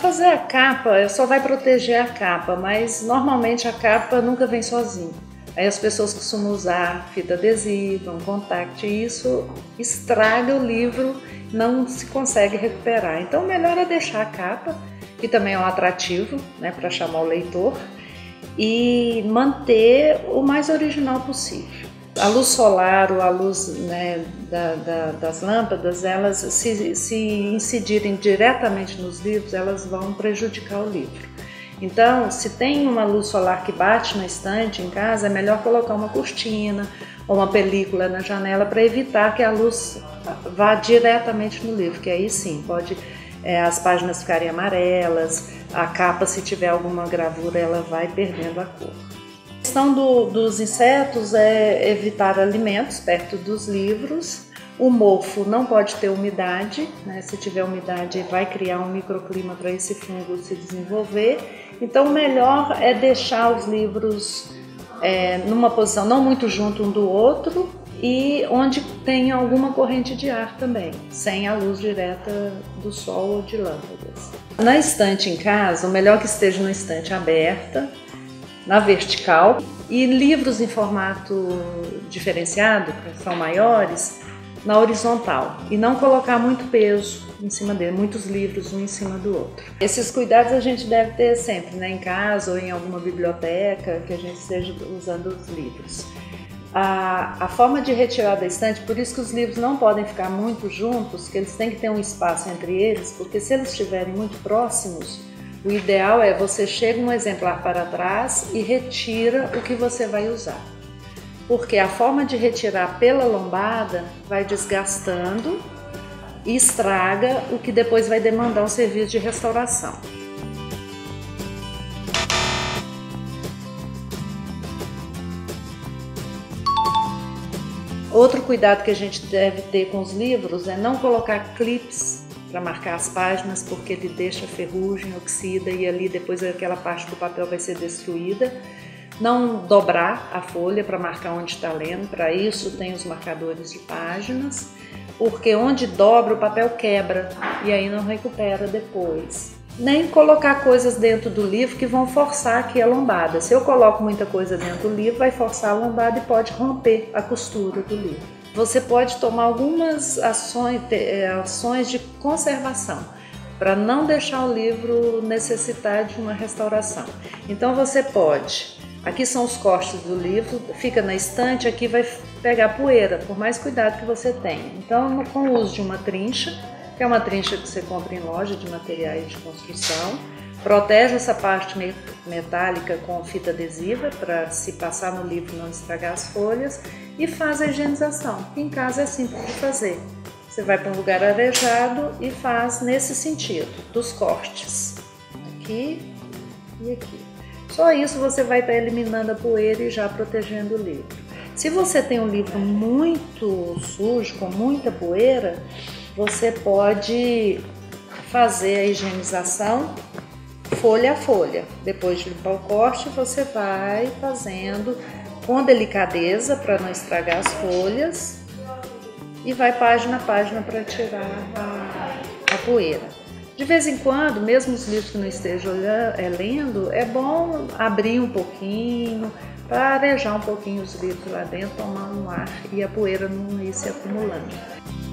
fazer a capa, só vai proteger a capa, mas normalmente a capa nunca vem sozinha. Aí as pessoas costumam usar fita adesiva, um contact, e isso estraga o livro, não se consegue recuperar. Então o melhor é deixar a capa, que também é um atrativo, né, para chamar o leitor, e manter o mais original possível. A luz solar ou a luz, né, das lâmpadas, elas se incidirem diretamente nos livros, elas vão prejudicar o livro. Então, se tem uma luz solar que bate na estante em casa, é melhor colocar uma cortina ou uma película na janela para evitar que a luz vá diretamente no livro, que aí sim pode as páginas ficarem amarelas, a capa, se tiver alguma gravura, ela vai perdendo a cor. A questão dos insetos é evitar alimentos perto dos livros. O mofo não pode ter umidade, né? Se tiver umidade vai criar um microclima para esse fungo se desenvolver. Então o melhor é deixar os livros numa posição não muito junto um do outro e onde tem alguma corrente de ar também, sem a luz direta do sol ou de lâmpadas. Na estante em casa, o melhor que esteja na estante aberta, na vertical, e livros em formato diferenciado, que são maiores, na horizontal, e não colocar muito peso em cima dele, muitos livros um em cima do outro. Esses cuidados a gente deve ter sempre, né, em casa ou em alguma biblioteca que a gente esteja usando os livros. A forma de retirar da estante, por isso que os livros não podem ficar muito juntos, que eles têm que ter um espaço entre eles, porque se eles estiverem muito próximos, o ideal é você chega um exemplar para trás e retira o que você vai usar. Porque a forma de retirar pela lombada vai desgastando e estraga o que depois vai demandar um serviço de restauração. Outro cuidado que a gente deve ter com os livros é não colocar clips para marcar as páginas, porque ele deixa ferrugem, oxida e ali depois aquela parte do papel vai ser destruída. Não dobrar a folha para marcar onde está lendo, para isso tem os marcadores de páginas, porque onde dobra o papel quebra e aí não recupera depois. Nem colocar coisas dentro do livro que vão forçar aqui a lombada. Se eu coloco muita coisa dentro do livro, vai forçar a lombada e pode romper a costura do livro. Você pode tomar algumas ações de conservação para não deixar o livro necessitar de uma restauração. Então você pode, aqui são os cortes do livro, fica na estante, aqui vai pegar poeira, por mais cuidado que você tenha. Então com o uso de uma trincha, que é uma trincha que você compra em loja de materiais de construção, protege essa parte metálica com fita adesiva para se passar no livro não estragar as folhas e faz a higienização. Em casa é simples de fazer. Você vai para um lugar arejado e faz nesse sentido, dos cortes, aqui e aqui. Só isso você vai estar eliminando a poeira e já protegendo o livro. Se você tem um livro muito sujo, com muita poeira, você pode fazer a higienização folha a folha. Depois de limpar o corte, você vai fazendo com delicadeza para não estragar as folhas e vai página a página para tirar a poeira. De vez em quando, mesmo os livros que não estejam lendo, é bom abrir um pouquinho para arejar um pouquinho os livros lá dentro, tomar um ar e a poeira não ir se acumulando.